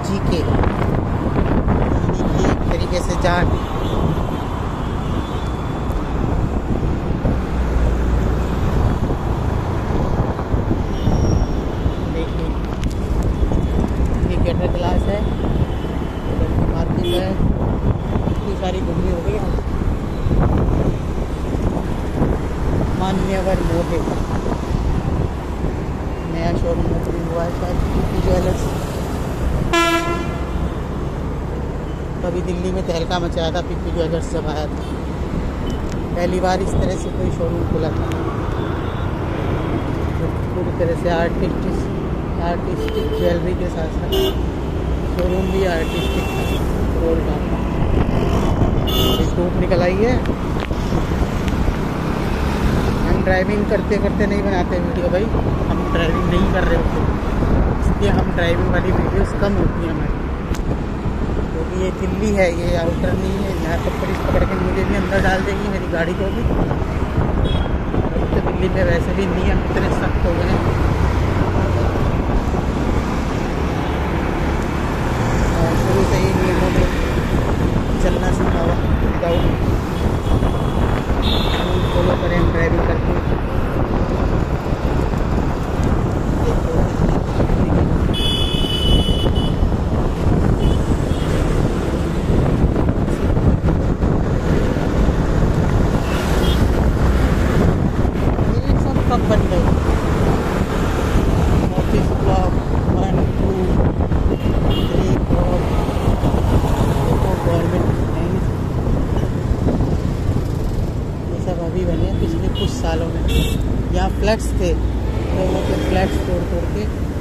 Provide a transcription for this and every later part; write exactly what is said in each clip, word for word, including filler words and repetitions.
जी के एक तरीके से जान। देखिए ये गटर क्लास है, मार्केट है, इतनी सारी घूमनी हो गई। मान्यवर मोहे नया शोरूम ओपनिंग हुआ है शायद पीपी ज्वेलर्स। कभी दिल्ली में तहलका मचाया था पीपी ज्वेलर्स जब आया था, पहली बार इस तरह से कोई शोरूम खुला था। पूरी तरह से आर्टिस्टिक आर्टिस्टिक ज्वेलरी के साथ साथ शोरूम भी आर्टिस्टिक रोल डालता। धूप निकल आई है। हम ड्राइविंग करते करते नहीं बनाते वीडियो भाई, हम ड्राइविंग नहीं कर रहे होते, इसलिए हम ड्राइविंग वाली वीडियोस कम होती हैं हमारी। क्योंकि ये दिल्ली है, ये आउटर नहीं है, यहाँ पर पुलिस पकड़ के मुझे भी अंदर डाल देगी, मेरी गाड़ी को भी। तो दिल्ली में वैसे भी नियम इतने सख्त हो गए हैं और शुरू से ही नियमों में चलना सीखा हुआ विदाउट फॉलो करें हम ड्राइविंग करके। ये सब कब बन गए? Office block one two three four government सब अभी बने पिछले कुछ सालों में। यहाँ फ्लैट्स थे, लोगों के फ्लैट्स तोड़ तोड़ के।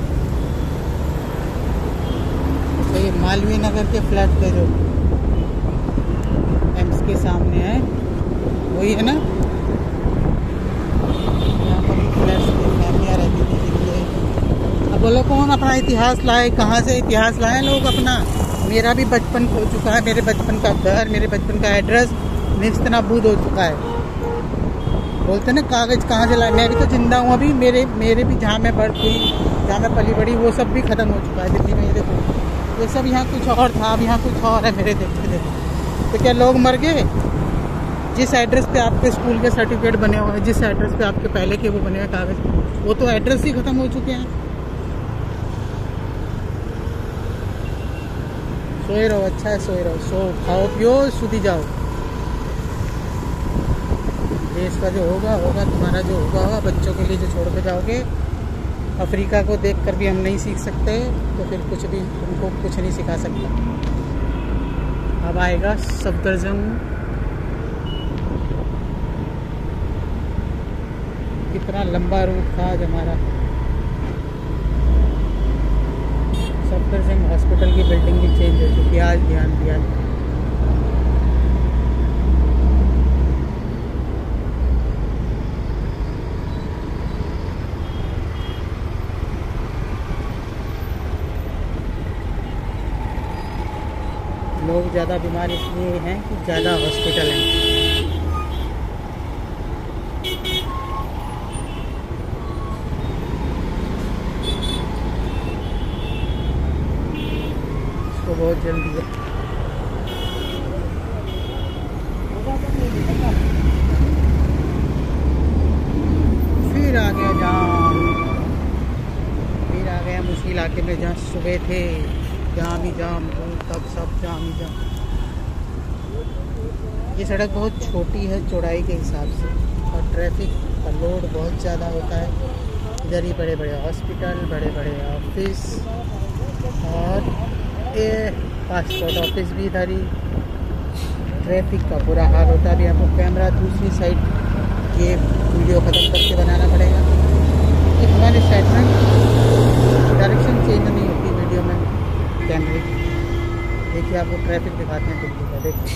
तो ये मालवीय नगर के फ्लैट थे जो एम्स के सामने है, वही है ना। यहाँ पर भी फ्लैट्स थे, फैमिलियाँ रहती थी जिनके। अब बोलो कौन अपना इतिहास लाए, कहाँ से इतिहास लाए लोग अपना। मेरा भी बचपन खो चुका है, मेरे बचपन का घर, मेरे बचपन का एड्रेस नेस्तनाबूद हो चुका है। बोलते ना कागज कहाँ से लाए, मैं भी तो जिंदा हूँ अभी। मेरे मेरे भी जहाँ मैं बढ़ हुई, जहाँ मैं पली बड़ी, वो सब भी खत्म हो चुका है दिल्ली में। ये देखो ये सब यहाँ कुछ और था, अब यहाँ कुछ और है मेरे देखते देखते। तो क्या लोग मर गए? जिस एड्रेस पे आपके स्कूल के सर्टिफिकेट बने हुए हैं, जिस एड्रेस पे आपके पहले के वो बने हुए कागज, वो तो एड्रेस ही खत्म हो चुके हैं। सोए रहो, अच्छा है सोए रहो, सो खाओ पियो सुधी जाओ। देश का जो होगा होगा, तुम्हारा जो होगा होगा। बच्चों के लिए जो छोड़ के जाओगे, अफ्रीका को देखकर भी हम नहीं सीख सकते, तो फिर कुछ भी उनको कुछ नहीं सिखा सकता। अब आएगा सफदरजंग। कितना लंबा रूट था आज हमारा। सफदरजंग हॉस्पिटल की बिल्डिंग भी चेंज हो चुकी है आज, ध्यान दिया। लोग ज़्यादा बीमार इसलिए हैं कि ज़्यादा हॉस्पिटल हैं। इसको बहुत जल्दी है। फिर आ गया जाम, फिर आ गया उसी इलाके में जहाँ सुबह थे जाम ही जाम, तब सब जाम ही जाम। ये सड़क बहुत छोटी है चौड़ाई के हिसाब से, और ट्रैफिक का लोड बहुत ज़्यादा होता है। इधर ही बड़े बड़े हॉस्पिटल, बड़े बड़े ऑफिस, और ये पासपोर्ट ऑफिस भी इधर ही। ट्रैफिक का बुरा हाल होता है। अभी आपको कैमरा दूसरी साइड ये वीडियो ख़त्म करके बनाना पड़ेगा कि हमारे साइड में डायरेक्शन चेंज नहीं होती वीडियो में कैमरे। देखिए आपको ट्रैफिक दिखाते हैं दिल्ली का, देखिए।